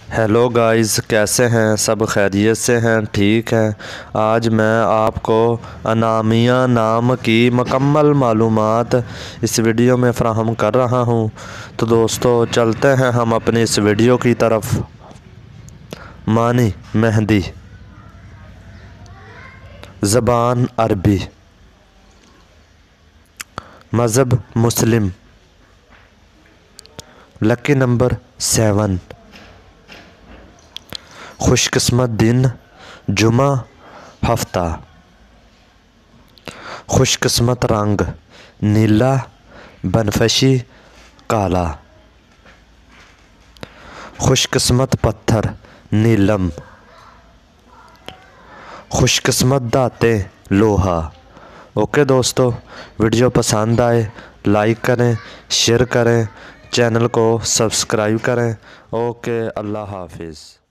Hello guys, कैसे हैं सब? खैरियत से हैं? ठीक हैं। आज मैं आपको अनामिया नाम की मुकम्मल मालूमात इस वीडियो में फ़राहम कर रहा हूं। तो दोस्तों चलते हैं हम अपनी इस वीडियो की तरफ। मानी मेहंदी, ज़बान अरबी, मज़हब मुस्लिम, लकी नंबर 7, खुशकिस्मत दिन जुमा हफ्ता, खुशकिस्मत रंग नीला बनफशी काला, खुशकिस्मत पत्थर नीलम, खुशकिस्मत दाते लोहा। ओके दोस्तों, वीडियो पसंद आए लाइक करें, शेयर करें, चैनल को सब्सक्राइब करें। ओके, अल्लाह हाफिज़।